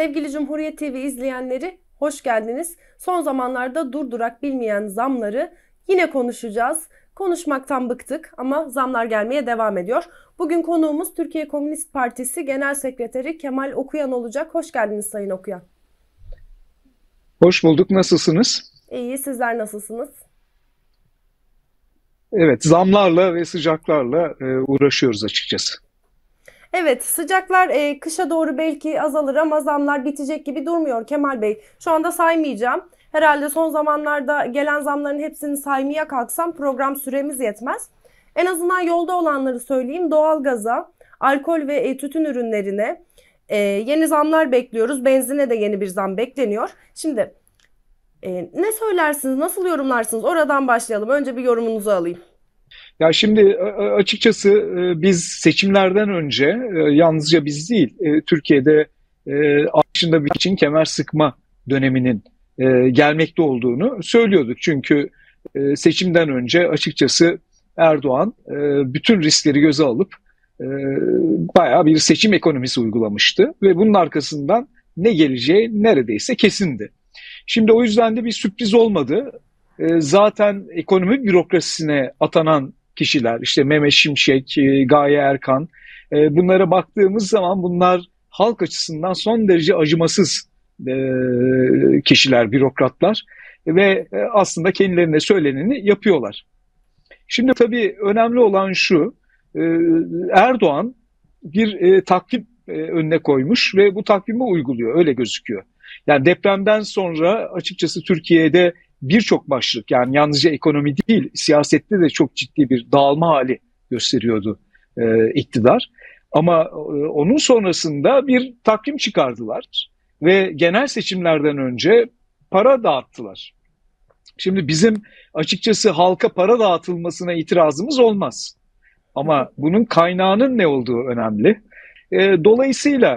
Sevgili Cumhuriyet TV izleyenleri, hoş geldiniz. Son zamanlarda durdurak bilmeyen zamları yine konuşacağız. Konuşmaktan bıktık ama zamlar gelmeye devam ediyor. Bugün konuğumuz Türkiye Komünist Partisi Genel Sekreteri Kemal Okuyan olacak. Hoş geldiniz Sayın Okuyan. Hoş bulduk. Nasılsınız? İyi, sizler nasılsınız? Evet, zamlarla ve sıcaklarla uğraşıyoruz açıkçası. Evet, sıcaklar kışa doğru belki azalır ama zamlar bitecek gibi durmuyor Kemal Bey. Şu anda saymayacağım. Herhalde son zamanlarda gelen zamların hepsini saymaya kalksam program süremiz yetmez. En azından yolda olanları söyleyeyim. Doğalgaza, alkol ve tütün ürünlerine yeni zamlar bekliyoruz. Benzine de yeni bir zam bekleniyor. Şimdi ne söylersiniz, nasıl yorumlarsınız? Oradan başlayalım. Önce bir yorumunuzu alayım. Ya şimdi açıkçası biz seçimlerden önce yalnızca biz değil, Türkiye'de aslında bir için kemer sıkma döneminin gelmekte olduğunu söylüyorduk. Çünkü seçimden önce açıkçası Erdoğan bütün riskleri göze alıp e, bayağı bir seçim ekonomisi uygulamıştı ve bunun arkasından ne geleceği neredeyse kesindi. Şimdi o yüzden de bir sürpriz olmadı. Zaten ekonomi bürokrasisine atanan kişiler, işte Mehmet Şimşek, Gaye Erkan, bunlara baktığımız zaman bunlar halk açısından son derece acımasız kişiler, bürokratlar ve aslında kendilerine söyleneni yapıyorlar. Şimdi tabii önemli olan şu, e, Erdoğan bir takvim önüne koymuş ve bu takvimi uyguluyor, öyle gözüküyor. Yani depremden sonra açıkçası Türkiye'de birçok başlık, yani yalnızca ekonomi değil, siyasette de çok ciddi bir dağılma hali gösteriyordu iktidar. Ama onun sonrasında bir takvim çıkardılar ve genel seçimlerden önce para dağıttılar. Şimdi bizim açıkçası halka para dağıtılmasına itirazımız olmaz. Ama bunun kaynağının ne olduğu önemli. Dolayısıyla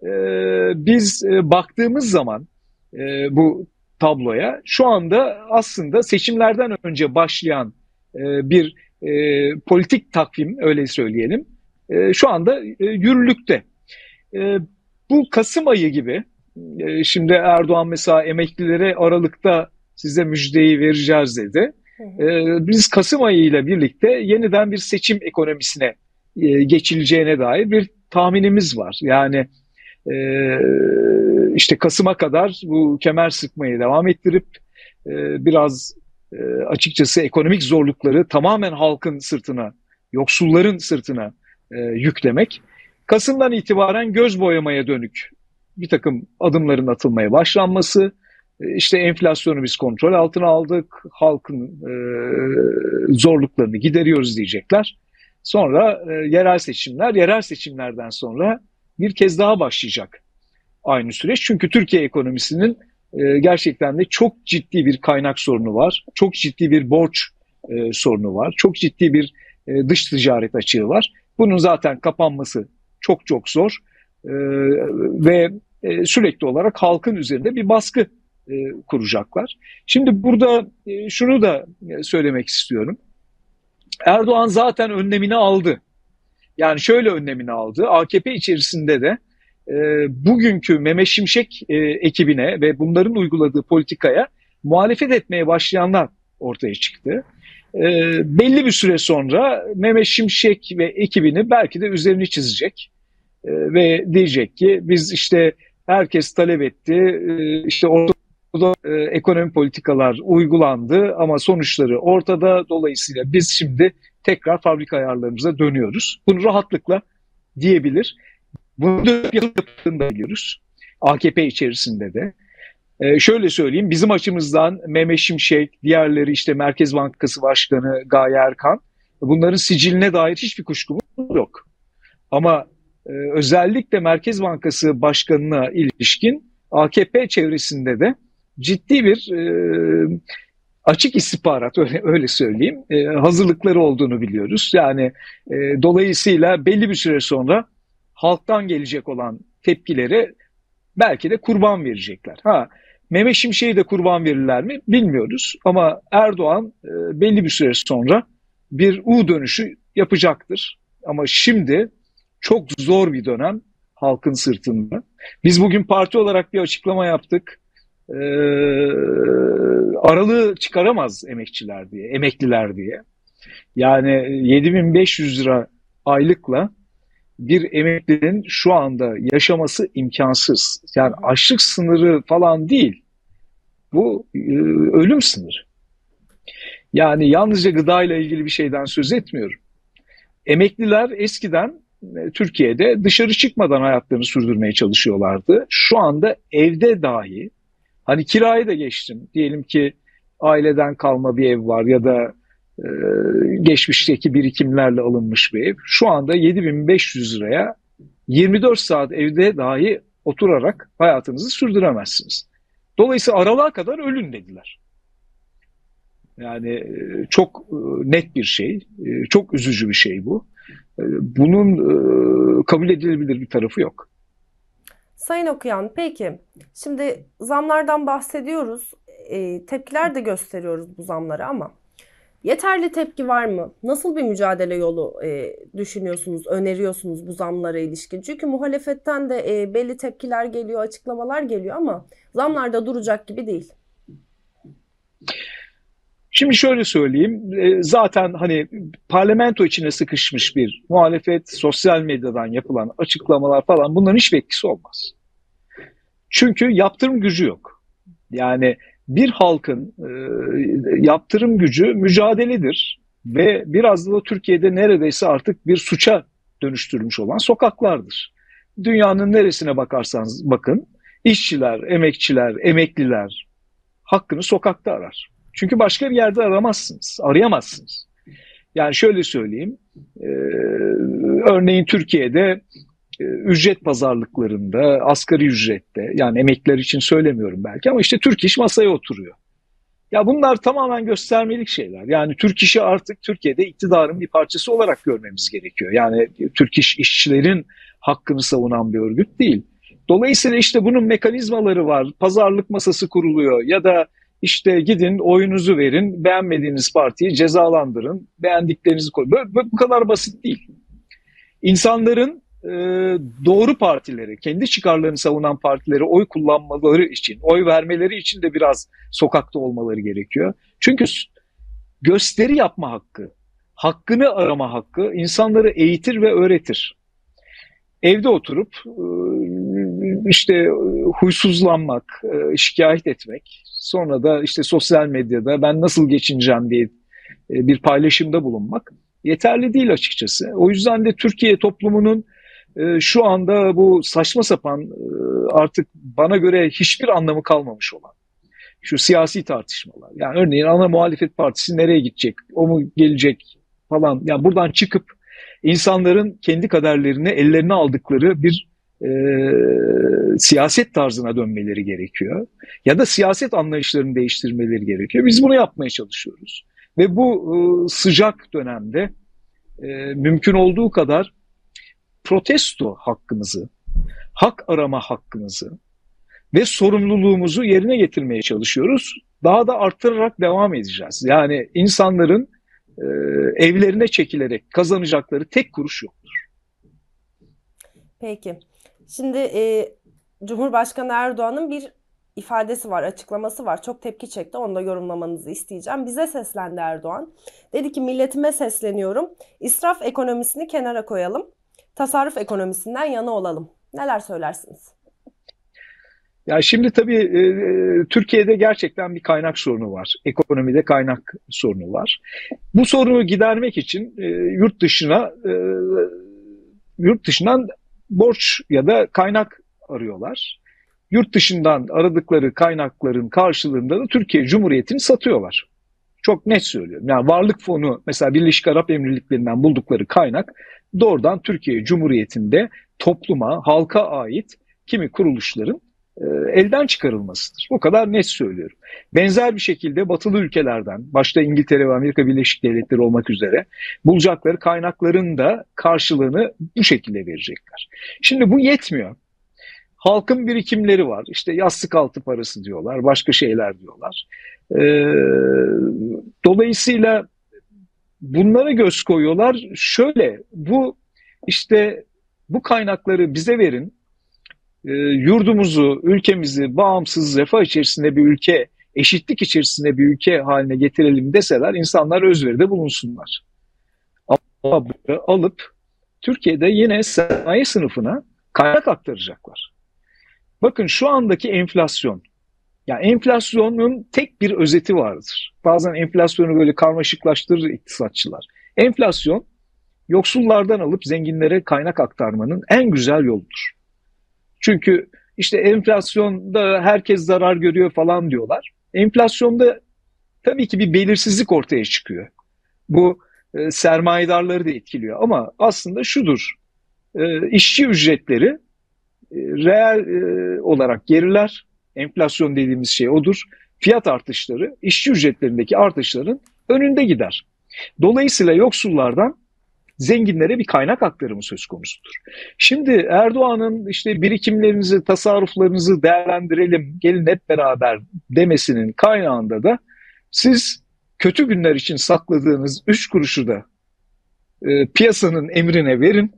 biz baktığımız zaman bu tabloya şu anda aslında seçimlerden önce başlayan bir politik takvim, öyle söyleyelim, şu anda yürürlükte. E, Bu Kasım ayı gibi, şimdi Erdoğan mesela emeklilere Aralık'ta size müjdeyi vereceğiz dedi. Hı hı. Biz Kasım ayı ile birlikte yeniden bir seçim ekonomisine geçileceğine dair bir tahminimiz var. Yani e, işte Kasım'a kadar bu kemer sıkmayı devam ettirip biraz açıkçası ekonomik zorlukları tamamen halkın sırtına, yoksulların sırtına yüklemek. Kasım'dan itibaren göz boyamaya dönük bir takım adımların atılmaya başlanması, işte enflasyonu biz kontrol altına aldık, halkın zorluklarını gideriyoruz diyecekler. Sonra yerel seçimlerden sonra bir kez daha başlayacak aynı süreç. Çünkü Türkiye ekonomisinin gerçekten de çok ciddi bir kaynak sorunu var, çok ciddi bir borç sorunu var, çok ciddi bir dış ticaret açığı var. Bunun zaten kapanması çok çok zor ve sürekli olarak halkın üzerinde bir baskı kuracaklar. Şimdi burada şunu da söylemek istiyorum. Erdoğan zaten önlemini aldı. Yani şöyle önlemini aldı. AKP içerisinde de bugünkü Mehmet Şimşek ekibine ve bunların uyguladığı politikaya muhalefet etmeye başlayanlar ortaya çıktı. Belli bir süre sonra Mehmet Şimşek ve ekibini belki de üzerini çizecek ve diyecek ki biz işte herkes talep etti, işte ortada ekonomi politikalar uygulandı ama sonuçları ortada, dolayısıyla biz şimdi tekrar fabrika ayarlarımıza dönüyoruz. Bunu rahatlıkla diyebilir. Bunu da yapıldığını biliyoruz. AKP içerisinde de. Şöyle söyleyeyim, bizim açımızdan Mehmet Şimşek, diğerleri işte Merkez Bankası Başkanı Gaye Erkan, bunların siciline dair hiçbir kuşkumuz yok. Ama özellikle Merkez Bankası Başkanı'na ilişkin AKP çevresinde de ciddi bir açık istihbarat, öyle söyleyeyim, hazırlıkları olduğunu biliyoruz. Yani dolayısıyla belli bir süre sonra halktan gelecek olan tepkileri belki de kurban verecekler. Mehmet Şimşek'i de kurban verirler mi bilmiyoruz ama Erdoğan belli bir süre sonra bir U dönüşü yapacaktır. Ama şimdi çok zor bir dönem. halkın sırtında. Biz bugün parti olarak bir açıklama yaptık. Ee, Aralığı çıkaramaz emekçiler diye, emekliler diye. Yani 7.500 lira aylıkla bir emeklinin şu anda yaşaması imkansız. Yani açlık sınırı falan değil. Bu ölüm sınırı. Yani yalnızca gıda ile ilgili bir şeyden söz etmiyorum. Emekliler eskiden Türkiye'de dışarı çıkmadan hayatlarını sürdürmeye çalışıyorlardı. Şu anda evde dahi, hani kirayı da geçtim. Diyelim ki aileden kalma bir ev var ya da e, geçmişteki birikimlerle alınmış bir ev. Şu anda 7.500 liraya 24 saat evde dahi oturarak hayatınızı sürdüremezsiniz. Dolayısıyla aralığa kadar ölün dediler. Yani çok net bir şey, çok üzücü bir şey bu. Bunun kabul edilebilir bir tarafı yok. Sayın Okuyan, peki şimdi zamlardan bahsediyoruz, tepkiler de gösteriyoruz bu zamlara ama yeterli tepki var mı? Nasıl bir mücadele yolu düşünüyorsunuz, öneriyorsunuz bu zamlara ilişkin? Çünkü muhalefetten de belli tepkiler geliyor, açıklamalar geliyor ama zamlar da duracak gibi değil. Şimdi şöyle söyleyeyim, zaten hani parlamento içine sıkışmış bir muhalefet, sosyal medyadan yapılan açıklamalar falan bunların hiçbir etkisi olmaz. Çünkü yaptırım gücü yok. Yani bir halkın yaptırım gücü mücadeledir ve biraz da Türkiye'de neredeyse artık bir suça dönüştürülmüş olan sokaklardır. Dünyanın neresine bakarsanız bakın, işçiler, emekçiler, emekliler hakkını sokakta arar. Çünkü başka bir yerde aramazsınız, arayamazsınız. Yani şöyle söyleyeyim, e, örneğin Türkiye'de ücret pazarlıklarında, asgari ücrette, yani emekliler için söylemiyorum belki ama işte Türk İş masaya oturuyor. Ya bunlar tamamen göstermelik şeyler. Yani Türk İş'i artık Türkiye'de iktidarın bir parçası olarak görmemiz gerekiyor. Yani Türk İş işçilerin hakkını savunan bir örgüt değil. Dolayısıyla işte bunun mekanizmaları var. Pazarlık masası kuruluyor ya da işte gidin oyunuzu verin, beğenmediğiniz partiyi cezalandırın, beğendiklerinizi koyun. Bu kadar basit değil. İnsanların doğru partileri, kendi çıkarlarını savunan partilere oy kullanmaları için, oy vermeleri için de biraz sokakta olmaları gerekiyor. Çünkü gösteri yapma hakkı, hakkını arama hakkı insanları eğitir ve öğretir. Evde oturup işte huysuzlanmak, şikayet etmek, sonra da işte sosyal medyada ben nasıl geçineceğim diye bir paylaşımda bulunmak yeterli değil açıkçası. O yüzden de Türkiye toplumunun şu anda bu saçma sapan artık bana göre hiçbir anlamı kalmamış olan şu siyasi tartışmalar. Yani örneğin ana muhalefet partisi nereye gidecek, o mu gelecek falan. Yani buradan çıkıp insanların kendi kaderlerini ellerine aldıkları bir siyaset tarzına dönmeleri gerekiyor. Ya da siyaset anlayışlarını değiştirmeleri gerekiyor. Biz bunu yapmaya çalışıyoruz. Ve bu sıcak dönemde mümkün olduğu kadar protesto hakkımızı, hak arama hakkımızı ve sorumluluğumuzu yerine getirmeye çalışıyoruz. Daha da arttırarak devam edeceğiz. Yani insanların evlerine çekilerek kazanacakları tek kuruş yoktur. Peki. Şimdi Cumhurbaşkanı Erdoğan'ın bir ifadesi var, açıklaması var. Çok tepki çekti. Onu da yorumlamanızı isteyeceğim. Bize seslendi Erdoğan. Dedi ki milletime sesleniyorum. İsraf ekonomisini kenara koyalım. Tasarruf ekonomisinden yana olalım. Neler söylersiniz? Ya şimdi tabii Türkiye'de gerçekten bir kaynak sorunu var. Ekonomide kaynak sorunu var. Bu sorunu gidermek için yurt dışından borç ya da kaynak arıyorlar. Yurt dışından aradıkları kaynakların karşılığında da Türkiye Cumhuriyeti'ni satıyorlar. Çok net söylüyorum. Yani varlık fonu mesela Birleşik Arap Emirlikleri'nden buldukları kaynak doğrudan Türkiye Cumhuriyeti'nde topluma, halka ait kimi kuruluşların elden çıkarılmasıdır. Bu kadar net söylüyorum. Benzer bir şekilde batılı ülkelerden, başta İngiltere ve Amerika Birleşik Devletleri olmak üzere bulacakları kaynakların da karşılığını bu şekilde verecekler. Şimdi bu yetmiyor. Halkın birikimleri var. İşte yastık altı parası diyorlar, başka şeyler diyorlar. Dolayısıyla bunlara göz koyuyorlar. Şöyle, bu işte Bu kaynakları bize verin, yurdumuzu, ülkemizi bağımsız, refah içerisinde bir ülke, eşitlik içerisinde bir ülke haline getirelim deseler insanlar özveride bulunsunlar. Ama alıp Türkiye'de yine sanayi sınıfına kaynak aktaracaklar. Bakın şu andaki enflasyon. Yani enflasyonun tek bir özeti vardır. Bazen enflasyonu böyle karmaşıklaştırır iktisatçılar. Enflasyon, yoksullardan alıp zenginlere kaynak aktarmanın en güzel yoludur. Çünkü işte enflasyonda herkes zarar görüyor falan diyorlar. Enflasyonda tabii ki bir belirsizlik ortaya çıkıyor. Bu sermayedarları da etkiliyor. Ama aslında şudur, işçi ücretleri reel olarak geriler. Enflasyon dediğimiz şey odur. Fiyat artışları, işçi ücretlerindeki artışların önünde gider. Dolayısıyla yoksullardan zenginlere bir kaynak aktarımı söz konusudur. Şimdi Erdoğan'ın işte birikimlerinizi, tasarruflarınızı değerlendirelim, gelin hep beraber demesinin kaynağında da siz kötü günler için sakladığınız 3 kuruşu da piyasanın emrine verin.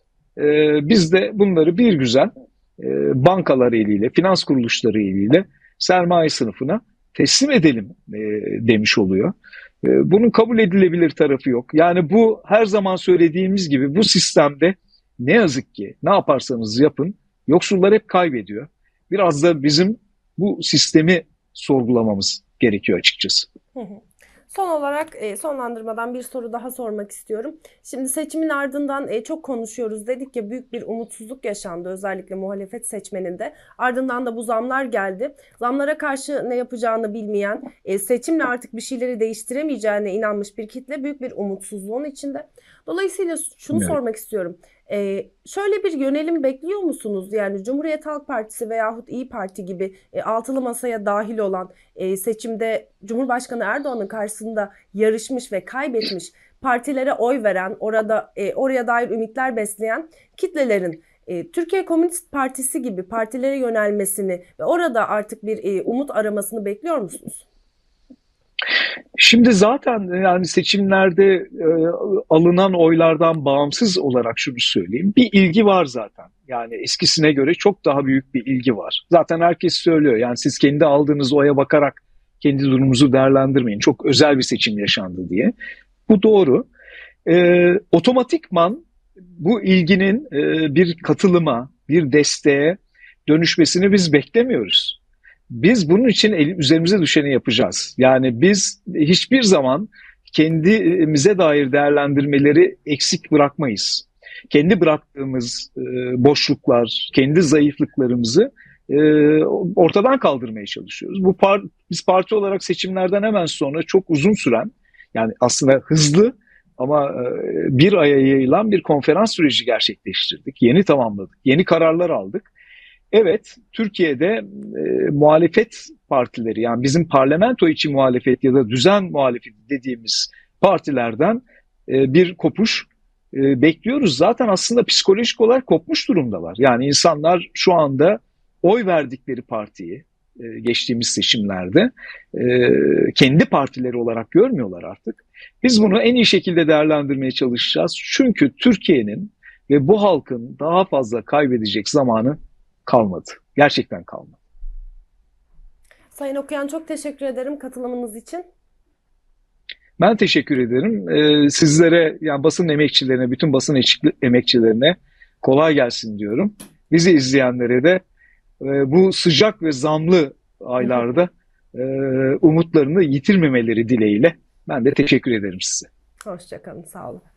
Biz de bunları bir güzel bankalar eliyle, finans kuruluşları eliyle sermaye sınıfına teslim edelim demiş oluyor. Bunun kabul edilebilir tarafı yok. Yani bu her zaman söylediğimiz gibi bu sistemde ne yazık ki ne yaparsanız yapın yoksullar hep kaybediyor. Biraz da bizim bu sistemi sorgulamamız gerekiyor açıkçası. Son olarak sonlandırmadan bir soru daha sormak istiyorum. Şimdi seçimin ardından çok konuşuyoruz dedik ya, büyük bir umutsuzluk yaşandı özellikle muhalefet seçmeninde. Ardından da bu zamlar geldi. Zamlara karşı ne yapacağını bilmeyen, seçimle artık bir şeyleri değiştiremeyeceğine inanmış bir kitle büyük bir umutsuzluğun içinde. Dolayısıyla şunu sormak istiyorum. Şöyle bir yönelim bekliyor musunuz? Yani Cumhuriyet Halk Partisi veyahut İYİ Parti gibi altılı masaya dahil olan seçimde Cumhurbaşkanı Erdoğan'ın karşısında yarışmış ve kaybetmiş partilere oy veren, oraya dair ümitler besleyen kitlelerin Türkiye Komünist Partisi gibi partilere yönelmesini ve orada artık bir umut aramasını bekliyor musunuz? Şimdi zaten yani seçimlerde alınan oylardan bağımsız olarak şunu söyleyeyim. Bir ilgi var zaten. Yani eskisine göre çok daha büyük bir ilgi var. Zaten herkes söylüyor. Yani siz kendi aldığınız oya bakarak kendi durumunuzu değerlendirmeyin. Çok özel bir seçim yaşandı diye. Bu doğru. Otomatikman bu ilginin bir katılıma, bir desteğe dönüşmesini biz beklemiyoruz. Biz bunun için üzerimize düşeni yapacağız. Yani biz hiçbir zaman kendimize dair değerlendirmeleri eksik bırakmayız. Kendi bıraktığımız boşluklar, kendi zayıflıklarımızı ortadan kaldırmaya çalışıyoruz. Biz parti olarak seçimlerden hemen sonra çok uzun süren, yani aslında hızlı ama bir aya yayılan bir konferans süreci gerçekleştirdik. Yeni tamamladık, yeni kararlar aldık. Evet, Türkiye'de muhalefet partileri, yani bizim parlamento içi muhalefet ya da düzen muhalefeti dediğimiz partilerden bir kopuş bekliyoruz. Zaten aslında psikolojik olarak kopmuş durumdalar. Yani insanlar şu anda oy verdikleri partiyi geçtiğimiz seçimlerde kendi partileri olarak görmüyorlar artık. Biz bunu en iyi şekilde değerlendirmeye çalışacağız. Çünkü Türkiye'nin ve bu halkın daha fazla kaybedecek zamanı kalmadı. Gerçekten kalmadı. Sayın Okuyan, çok teşekkür ederim katılımınız için. Ben teşekkür ederim. Sizlere, yani basın emekçilerine, bütün basın emekçilerine kolay gelsin diyorum. Bizi izleyenlere de bu sıcak ve zamlı aylarda umutlarını yitirmemeleri dileğiyle ben de teşekkür ederim size. Hoşçakalın, sağ olun.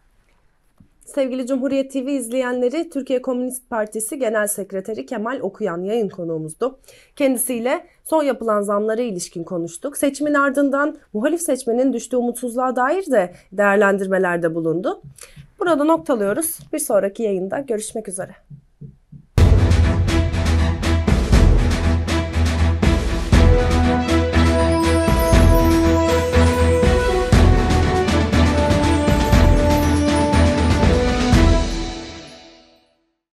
Sevgili Cumhuriyet TV izleyenleri, Türkiye Komünist Partisi Genel Sekreteri Kemal Okuyan yayın konuğumuzdu. Kendisiyle son yapılan zamlara ilişkin konuştuk. Seçimin ardından muhalif seçmenin düştüğü umutsuzluğa dair de değerlendirmelerde bulundu. Burada noktalıyoruz. Bir sonraki yayında görüşmek üzere.